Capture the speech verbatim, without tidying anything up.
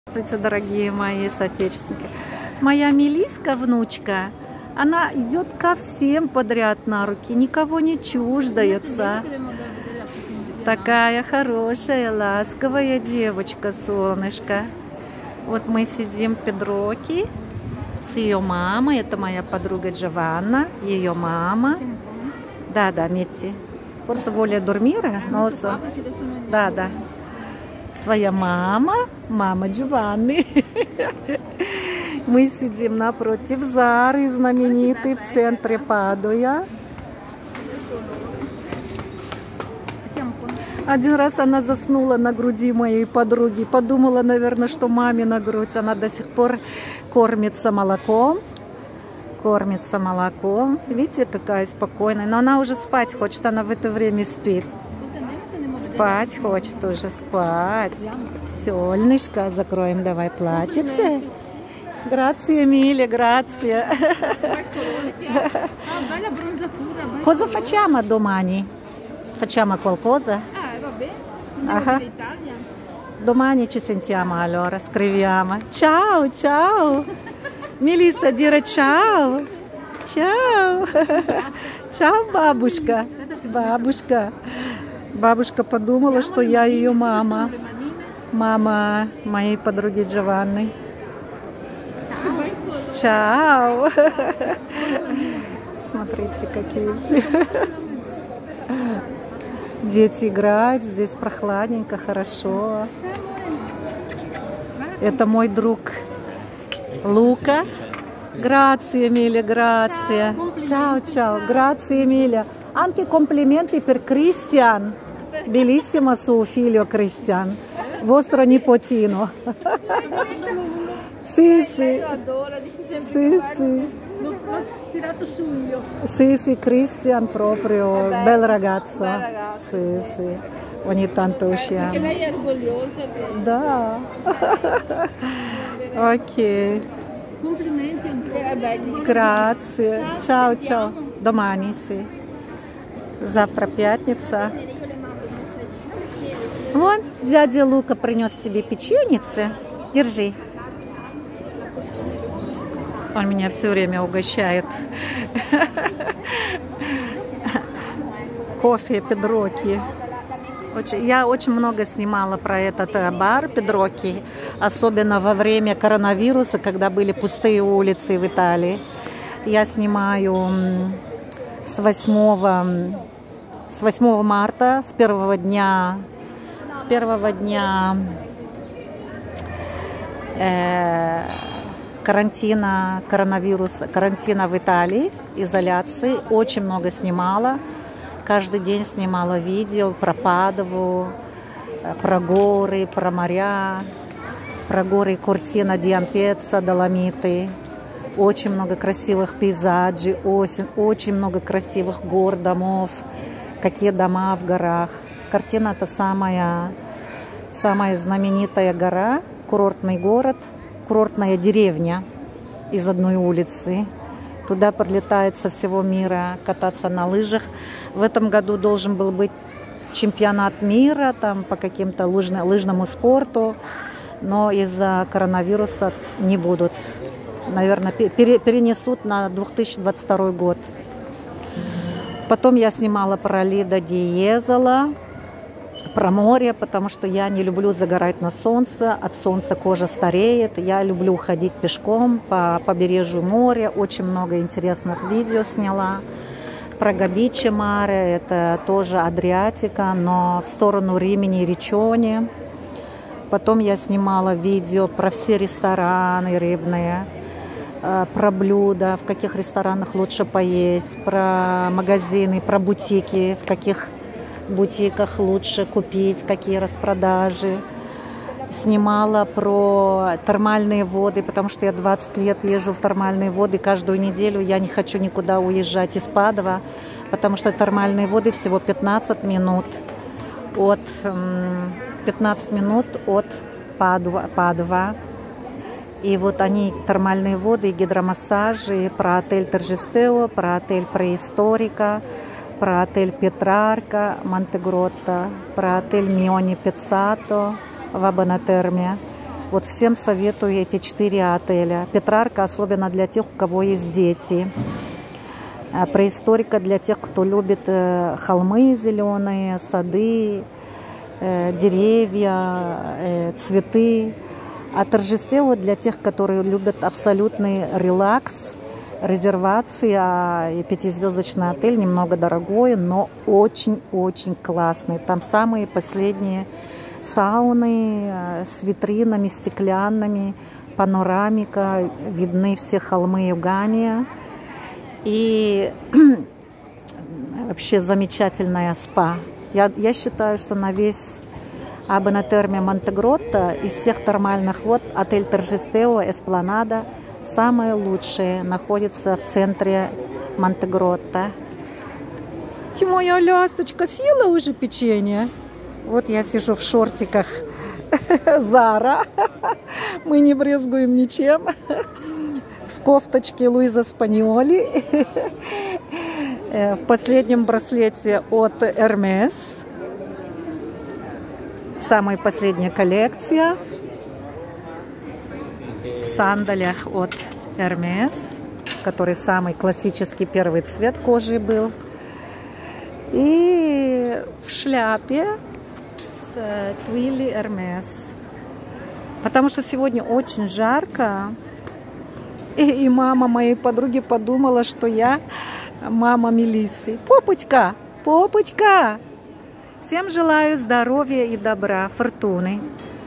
Здравствуйте, дорогие мои соотечественники. Моя Мелиска, внучка, она идет ко всем подряд на руки, никого не чуждается. Такая хорошая, ласковая девочка, солнышко. Вот мы сидим в Педроки с ее мамой. Это моя подруга Джованна, ее мама. Да, да, Метти. Forse vuole dormire? Non lo so. Да, да. Своя мама, мама Джованны. Мы сидим напротив Зары, знаменитой в центре Падуя. Один раз она заснула на груди моей подруги. Подумала, наверное, что мамина грудь. Она до сих пор кормится молоком. Кормится молоком. Видите, какая спокойная. Но она уже спать хочет. Она в это время спит. Спать хочет уже, спать. Солнышко, закроем давай платьице. Grazie mille, grazie. Cosa facciamo domani? Facciamo qualcosa? Ah, domani ci sentiamo allora, scriviamo. Ciao, ciao. Melissa, dire ciao. Ciao. Ciao, бабушка. Бабушка. Бабушка подумала, что я ее мама. Мама моей подруги Джованны. Чао! Смотрите, какие все. Дети играют, здесь прохладненько, хорошо. Это мой друг Лука. Grazie mille, grazie. Ciao, ciao. Grazie mille. Anche complimenti per Christian. Bellissimo suo figlio Christian. Vostro nipotino. Sì, sì. Sì, sì. L'ho tirato su io. Sì, sì, Christian proprio, bel ragazzo. Sì, sì. Ogni tanto usciamo. Perché lei è orgogliosa. Да. Ok. Complimenti, è bellissimo. Grazie. Ciao, ciao. Domani, sì. Завтра пятница. Вон, дядя Лука принес тебе печеницы. Держи. Он меня все время угощает. Кофе Педроки. Я очень много снимала про этот бар Педроки, особенно во время коронавируса, когда были пустые улицы в Италии. Я снимаю с восьмого, с восьмого марта, с первого дня, с первого дня э, карантина, коронавируса, карантина в Италии, изоляции. Очень много снимала. Каждый день снимала видео про Падову, про горы, про моря, про горы Кортина ди Ампеццо, Доломиты. Очень много красивых пейзажей, очень, очень много красивых гор, домов. Какие дома в горах. Кортина — это самая, самая знаменитая гора, курортный город, курортная деревня из одной улицы. Туда прилетает со всего мира кататься на лыжах. В этом году должен был быть чемпионат мира там, по каким-то лыжно, лыжному спорту, но из-за коронавируса не будут. Наверное, пере, перенесут на две тысячи двадцать второй год. Потом я снимала про Лидо ди Езола, про море, потому что я не люблю загорать на солнце. От солнца кожа стареет. Я люблю ходить пешком по побережью моря. Очень много интересных видео сняла. Про Габиче море, это тоже Адриатика, но в сторону Римини и Ричони. Потом я снимала видео про все рестораны рыбные, про блюда, в каких ресторанах лучше поесть, про магазины, про бутики, в каких бутиках лучше купить, какие распродажи. Снимала про термальные воды, потому что я двадцать лет езжу в термальные воды. Каждую неделю я не хочу никуда уезжать из Падова, потому что термальные воды всего пятнадцать минут от, пятнадцать минут от Падова. Падова. И вот они, термальные воды, гидромассажи, про отель Торжестео, про отель Преисторика, про отель Петрарка, Монтегротто, про отель Миони Пеццато в Абанатерме. Вот всем советую эти четыре отеля. Петрарка особенно для тех, у кого есть дети. Преисторика для тех, кто любит холмы зеленые, сады, деревья, цветы. А Торжествево для тех, которые любят абсолютный релакс, резервации. И пятизвездочный отель немного дорогой, но очень-очень классный. Там самые последние сауны с витринами стеклянными, панорамика, видны все холмы Югания. И вообще замечательная спа. Я, я считаю, что на весь Аббена-Терме Монтегротто из всех термальных вод отель Торжествево Эспланада самые лучшие, находится в центре Монтегротто. Ты моя ласточка, съела уже печенье? Вот я сижу в шортиках Зара. Мы не брезгуем ничем. В кофточке Луиза Спаньоли. В последнем браслете от Hermes. Самая последняя коллекция. В сандалях от Hermes, который самый классический первый цвет кожи был. И в шляпе с Твилли Hermes. Потому что сегодня очень жарко. И, и мама моей подруги подумала, что я мама Мелиссы. Попочка, попочка! Всем желаю здоровья и добра, фортуны.